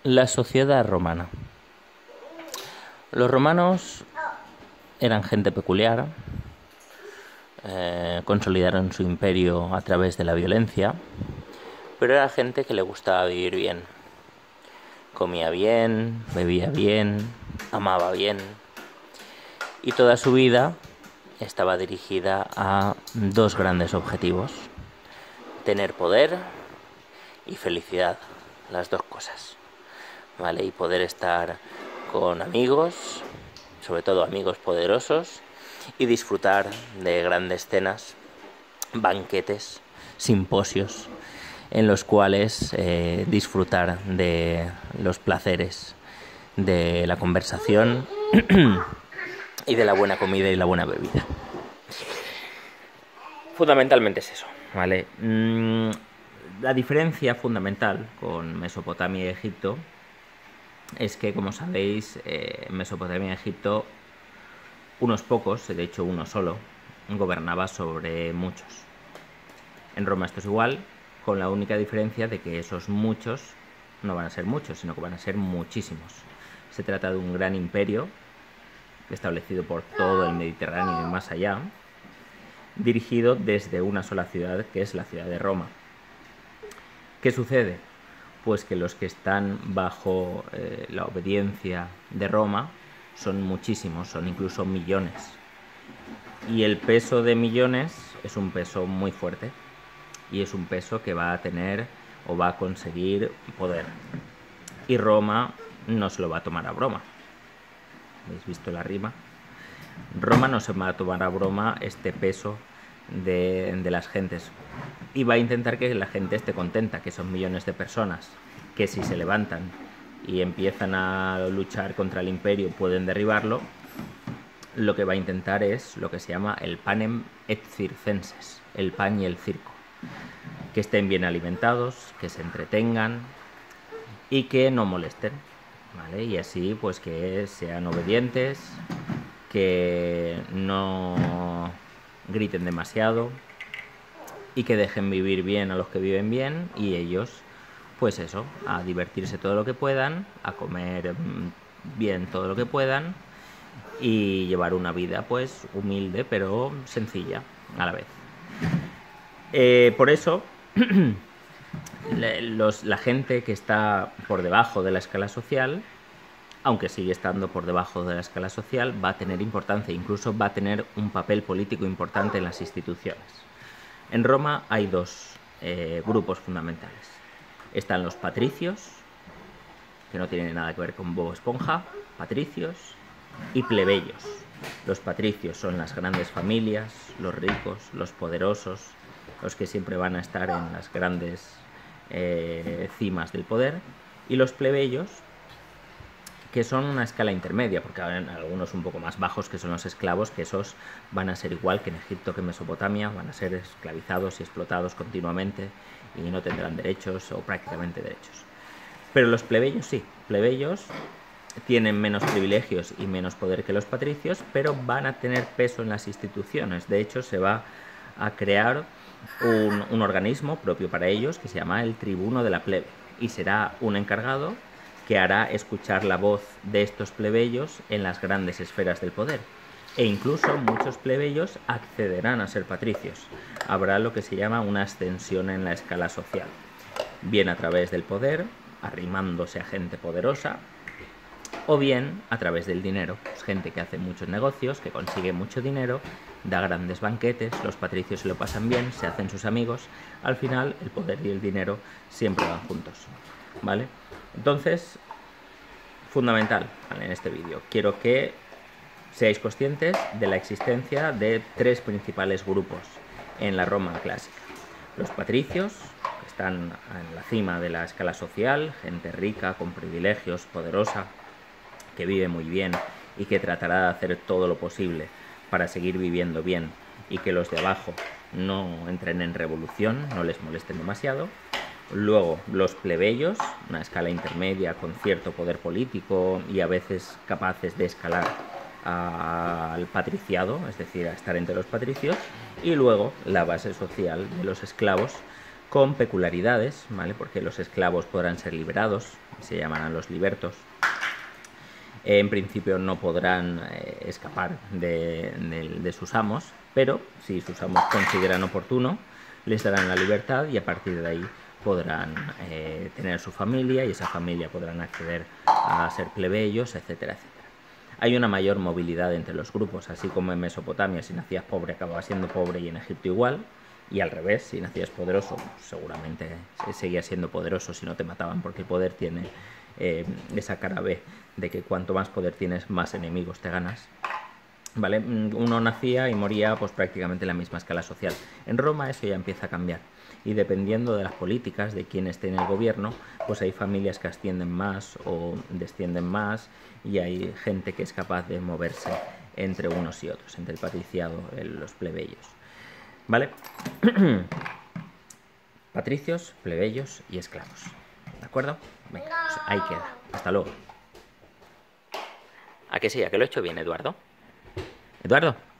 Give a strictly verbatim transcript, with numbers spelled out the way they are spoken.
La sociedad romana. Los romanos eran gente peculiar, eh, consolidaron su imperio a través de la violencia, pero era gente que le gustaba vivir bien. Comía bien, bebía bien, amaba bien, y toda su vida estaba dirigida a dos grandes objetivos: tener poder y felicidad, las dos cosas, ¿vale? Y poder estar con amigos, sobre todo amigos poderosos, y disfrutar de grandes cenas, banquetes, simposios, en los cuales eh, disfrutar de los placeres de la conversación y de la buena comida y la buena bebida. Fundamentalmente es eso, ¿vale? Mm, la diferencia fundamental con Mesopotamia y Egipto es que, como sabéis, eh, en Mesopotamia y Egipto unos pocos, de hecho uno solo, gobernaba sobre muchos. En Roma esto es igual, con la única diferencia de que esos muchos no van a ser muchos, sino que van a ser muchísimos. Se trata de un gran imperio establecido por todo el Mediterráneo y más allá, dirigido desde una sola ciudad, que es la ciudad de Roma. ¿Qué sucede? Pues que los que están bajo eh, la obediencia de Roma son muchísimos, son incluso millones. Y el peso de millones es un peso muy fuerte, y es un peso que va a tener o va a conseguir poder. Y Roma no se lo va a tomar a broma. ¿Habéis visto la rima? Roma no se va a tomar a broma este peso de, de las gentes, y va a intentar que la gente esté contenta, que son millones de personas que, si se levantan y empiezan a luchar contra el imperio, pueden derribarlo. Lo que va a intentar es lo que se llama el panem et circenses, el pan y el circo, que estén bien alimentados, que se entretengan y que no molesten, ¿vale? Y así pues que sean obedientes, que no griten demasiado y que dejen vivir bien a los que viven bien, y ellos pues eso, a divertirse todo lo que puedan, a comer bien todo lo que puedan y llevar una vida pues humilde pero sencilla a la vez. Eh, por eso los, la gente que está por debajo de la escala social, aunque sigue estando por debajo de la escala social, va a tener importancia, incluso va a tener un papel político importante en las instituciones. En Roma hay dos eh, grupos fundamentales. Están los patricios, que no tienen nada que ver con Bob Esponja, patricios, y plebeyos. Los patricios son las grandes familias, los ricos, los poderosos, los que siempre van a estar en las grandes eh, cimas del poder, y los plebeyos, que son una escala intermedia, porque hay algunos un poco más bajos, que son los esclavos, que esos van a ser igual que en Egipto, que en Mesopotamia, van a ser esclavizados y explotados continuamente y no tendrán derechos o prácticamente derechos. Pero los plebeyos sí, plebeyos tienen menos privilegios y menos poder que los patricios, pero van a tener peso en las instituciones. De hecho, se va a crear un, un organismo propio para ellos que se llama el tribuno de la plebe, y será un encargado que hará escuchar la voz de estos plebeyos en las grandes esferas del poder. E incluso muchos plebeyos accederán a ser patricios. Habrá lo que se llama una ascensión en la escala social, bien a través del poder, arrimándose a gente poderosa, o bien a través del dinero. Es gente que hace muchos negocios, que consigue mucho dinero, da grandes banquetes, los patricios se lo pasan bien, se hacen sus amigos. Al final, el poder y el dinero siempre van juntos, ¿vale? Entonces, fundamental, ¿vale? En este vídeo quiero que seáis conscientes de la existencia de tres principales grupos en la Roma clásica. Los patricios, que están en la cima de la escala social, gente rica, con privilegios, poderosa, que vive muy bien y que tratará de hacer todo lo posible para seguir viviendo bien y que los de abajo no entren en revolución, no les molesten demasiado. Luego los plebeyos, una escala intermedia con cierto poder político y a veces capaces de escalar al patriciado, es decir, a estar entre los patricios. Y luego la base social de los esclavos, con peculiaridades, ¿vale? Porque los esclavos podrán ser liberados, se llamarán los libertos. En principio no podrán eh, escapar de, de, de sus amos, pero si sus amos consideran oportuno, les darán la libertad y a partir de ahí podrán eh, tener su familia y esa familia podrán acceder a ser plebeyos, etcétera, etcétera. Hay una mayor movilidad entre los grupos, así como en Mesopotamia si nacías pobre acababas siendo pobre y en Egipto igual, y al revés, si nacías poderoso seguramente seguías siendo poderoso si no te mataban, porque el poder tiene eh, esa cara B de que cuanto más poder tienes, más enemigos te ganas. ¿Vale? Uno nacía y moría pues prácticamente en la misma escala social. En Roma eso ya empieza a cambiar y dependiendo de las políticas de quién esté en el gobierno, pues hay familias que ascienden más o descienden más y hay gente que es capaz de moverse entre unos y otros, entre el patriciado y los plebeyos. ¿Vale? Patricios, plebeyos y esclavos. ¿De acuerdo? Venga, pues ahí queda. Hasta luego. ¿A que sí? ¿A que lo he hecho bien, Eduardo? Eduardo.